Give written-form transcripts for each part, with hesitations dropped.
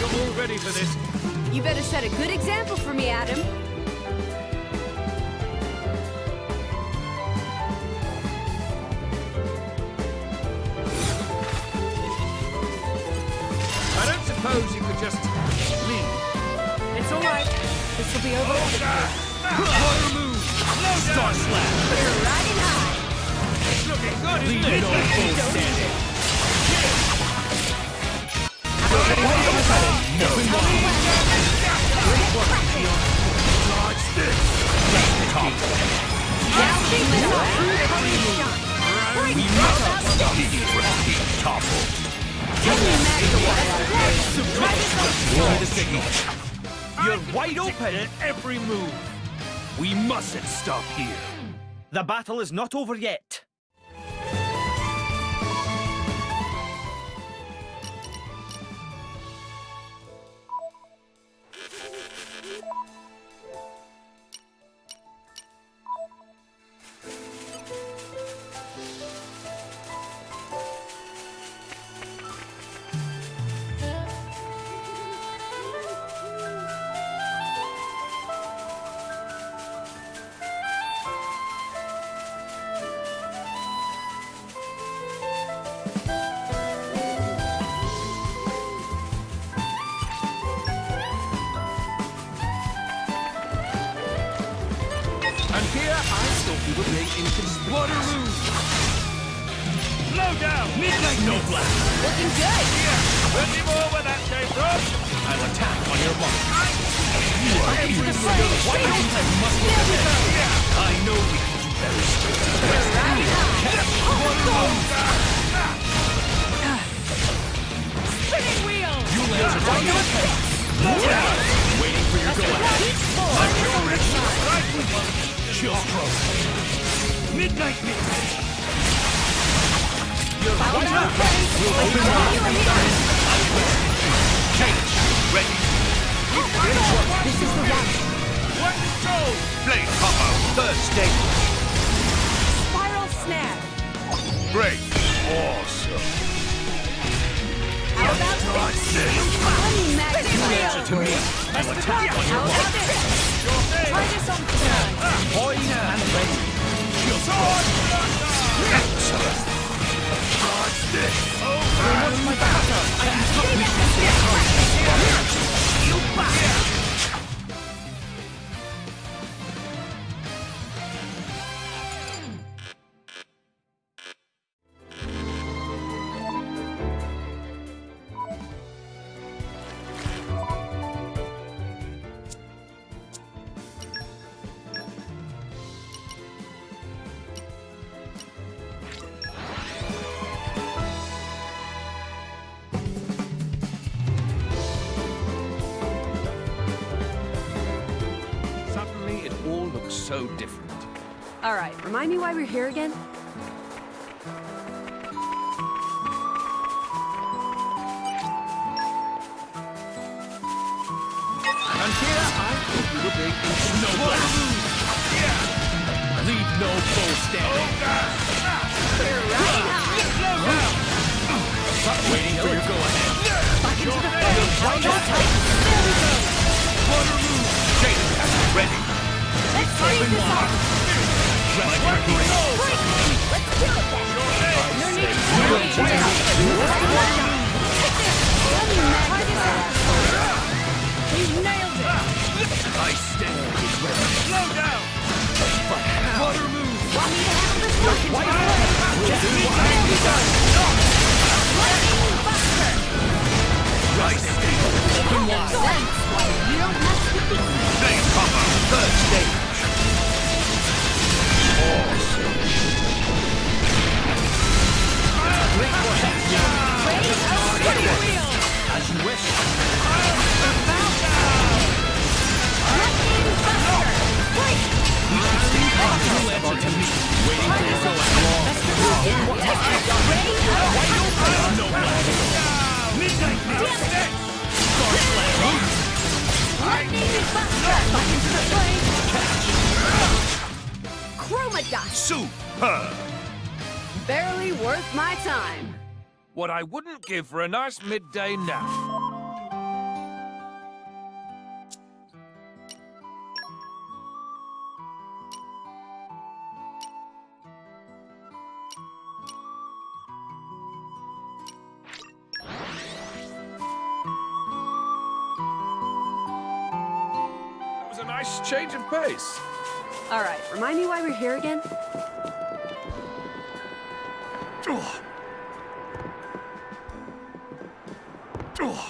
you're all ready for this. You better set a good example for me, Adam. I don't suppose you could just leave. It's all right. This will be over. Water move! Star Slash! You're riding high. It's looking good, isn't it? full standing. Dodge this! Top. Now keep it up. Shine. Break it out. Topple. Can you imagine what? Try this on. Give me the signal. You're wide open at every move. We mustn't stop here. The battle is not over yet. And here I thought we would make inconspicuous. Water move! Slow down! Midnight no blast. Looking good. Any more where that came from? I'll attack on your mark. You are Into the evil. flame. Why don't you have muscle There we go. I know we can do better. You're riding high. Spinning wheel. You'll answer to me. Waiting for your go-ahead. Chill stroke. Midnight mix. You're riding high. Change. Ready. This is the one. One soul! Blade combo. Third stage. Spiral snap. Great. Awesome. How about this? Honey magic Answer to me. I'll attack on your How mark. about this? Try this on the side. Point and ready. Chill stroke. Excellent. Dodge this. What's my backup? You back. Suddenly it all looks so different. All right, remind me why we're here again? And here I thought we would make No blast. Leave no foe standing. You're riding high. Waiting for your go-ahead. Back into the flame. Hold on tight. There we go. Water move. Change. Ready. Let's freeze this off. Rest your brain. Break. Let's do it then. Your knees. Honey magic. You nailed it. I stand. Slow down! Water move. Want me to handle this one? Lightning buster. I stand. Open wide. That's why you don't mess with me. Flame combo. Third stage. Awesome. Great for half. Wheel. As you wish. Lightning buster. Break. You answer to me. Waiting for your go-ahead. Ready? No blast. Midnight mix. Star Slash. Lightning buster. Back into the flame. Chroma dot. Superb. Barely worth my time. What I wouldn't give for a nice midday nap. Nice change of pace. All right, remind me why we're here again? Oh. Oh.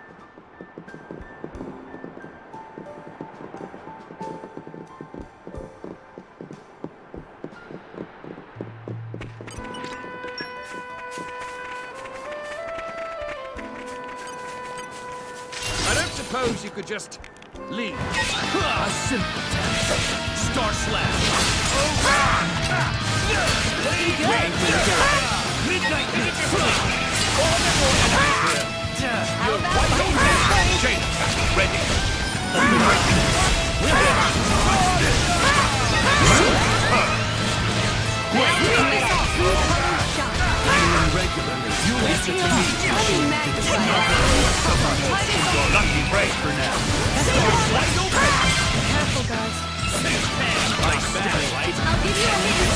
I don't suppose you could just leave. A simple task. Star Slash. Midnight How about Change. Ready. regularly. You answer to me. Your lucky break for now. Careful, guys. Like that, right? I'll give you a hint.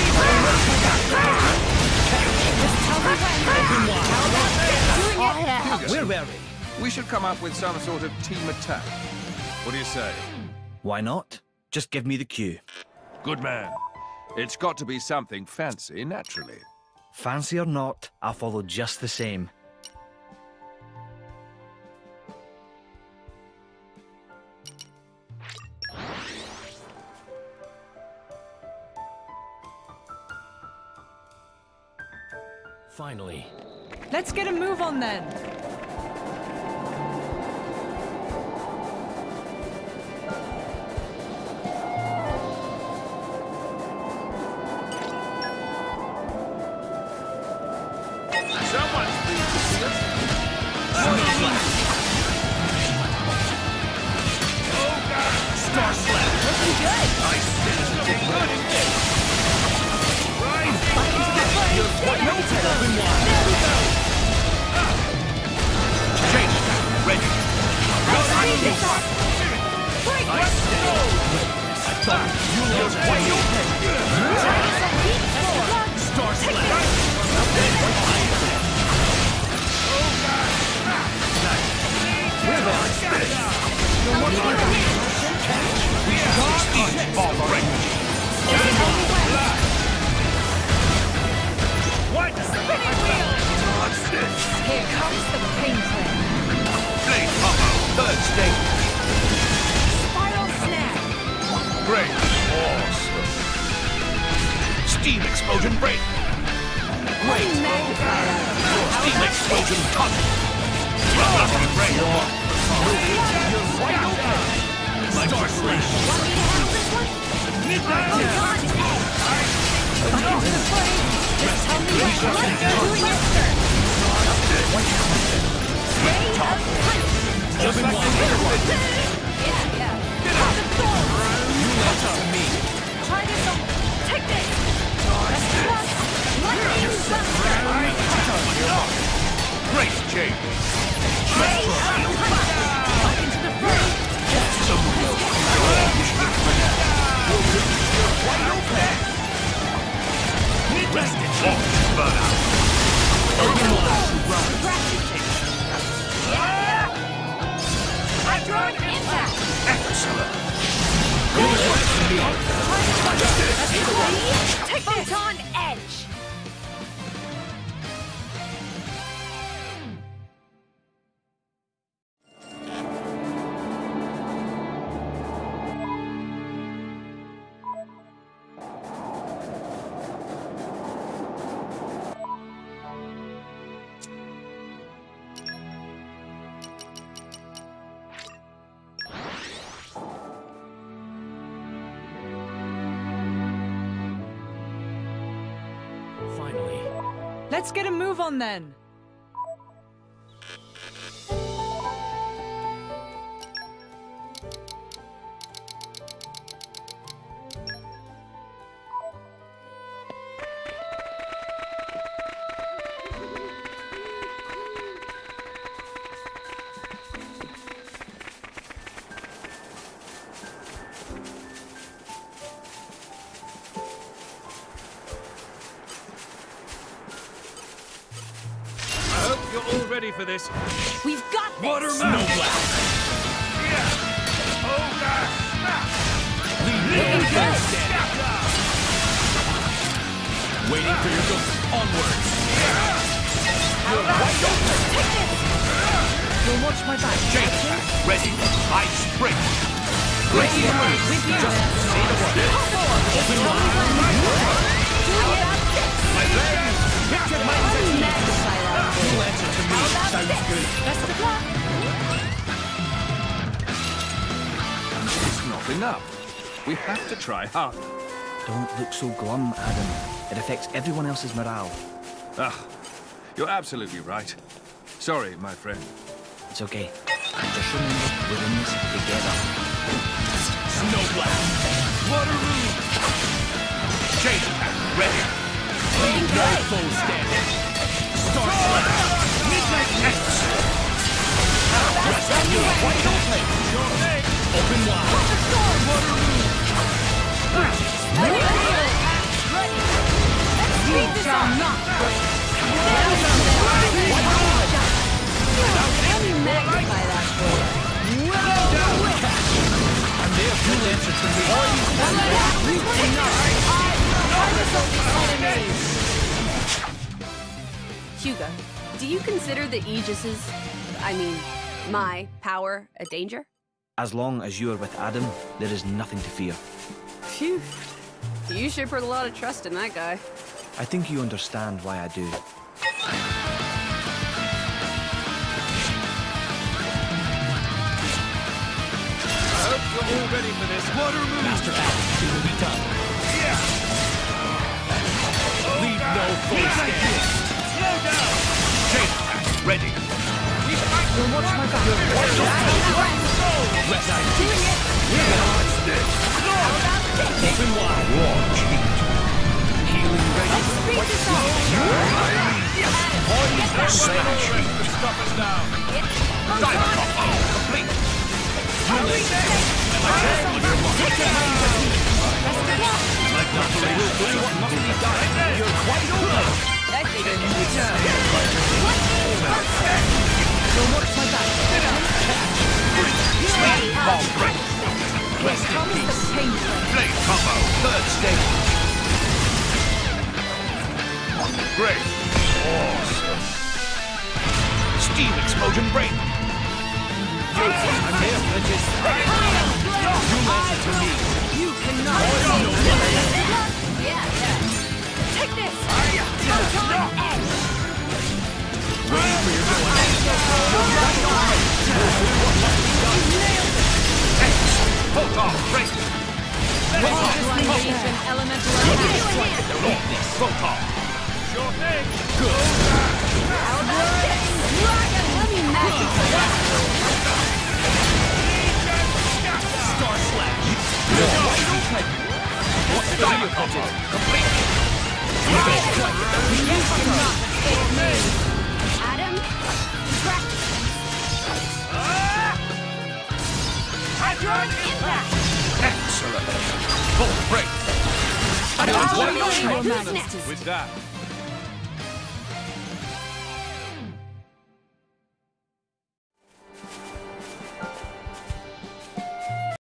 Just tell me when. How about doing it? Where were we? We should come up with some sort of team attack. What do you say? Why not? Just give me the cue. Good man. It's got to be something fancy, naturally. Fancy or not, I'll follow just the same. Finally. Let's get a move on then. Someone's pleased to see us. Star Slash. Looking good. Nice finish. Looking good indeed. Right. You're quite open wide. There we go. Change. Ready. This off. Break. Nice finish. I thought you were quite open. Star Slash. Ball break. What? Spinning wheel. What's this? Here comes the pain train. Blade combo. Third stage. Spiral snap. Great. Awesome. Steam explosion break. Great. Magnifier. Steam explosion cut. Lucky break. Star Slash. Want me to handle this one? Midnight. On edge. Back into the fray. Just tell me what you're doing your turn. Ray of punch. Just like the other one. Yeah. Path of thorns. You answer to me. Try this on. Take this. Press plus. Lightning buster. Great change. Ray of punch. Back into the fray. Rest it. Burnout. Hydron impact. Excellent. Take this. Photon edge. Finally. Let's get a move on then. I hope you're all ready for this. We've got this. Watermelon. Oh, gosh. Looking good. Waiting for your go. Onwards. How about this? Take this. You'll watch my back. Change attack. Ready. I spring. With you. With you. Just say the word. Open wide. How about this? My legs. Picture my Magnify that. You answer to me. How about Sounds this? good. Best of luck. It's not enough. We have to try harder. Don't look so glum, Adam. It affects everyone else's morale. Ah, you're absolutely right. Sorry, my friend. It's okay. Just remember, we're in this together. Snow blast. Wateroo. Change attack. Ready. Looking No good. foe standing. Star slash. Midnight X. Rest of you. Wide open. Your leg. Open wide. You shall not break. Let me magnify that for you. And they have full answer to me. Hugo, do you consider the Aegis's, my power a danger? As long as you are with Adam, there is nothing to fear. Phew. You sure put a lot of trust in that guy. I think you understand why I do. I hope you're all ready for this. Wateroo. Master Adam, it will be done. Yeah. Leave no foe standing. Slow down. Change attack. Ready. You'll watch my back. Left side. Doing it. What's this? Open wide. Watch heat. Healing ready. Speed this up. Slash heat. Stop us now. Dive combo. Complete. Like not to do what must be done. You're quite over. That figured it. You'll watch my back. Bomb break. Rest in Come peace. the pain train. Blade combo. Third stage. Great. Awesome. Steam explosion break. I'm there, Bridges. You answer to me. You cannot. Yeah. Take this. Photon X. Waiting for your go. X. Photon break. Transmutation elemental element. Don't this. Photon. Sure thing. Good. How about this? Dragon, let me magnify that. Star slash. What's the value combo? Complete. You cannot escape me. Adam, practice. Hadron impact. Excellent. Full break. Who's next? With that,